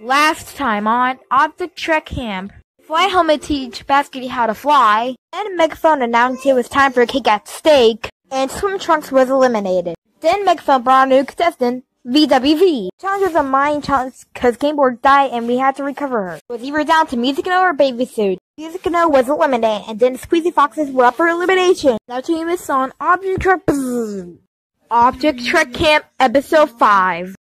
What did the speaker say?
Last time on Object Trek Camp, Fly Helmet teach Basket how to fly, and Megaphone announced it was time for a cake at steak, and Swim Trunks was eliminated. Then Megaphone brought a new contestant, VWV. Challenge was a mind challenge because Game Board died and we had to recover her. It was either down to Music-No or Baby Suit. Music-No was eliminated, and then Squeezy Foxes were up for elimination. Now team is on Object Trek Camp Episode 5.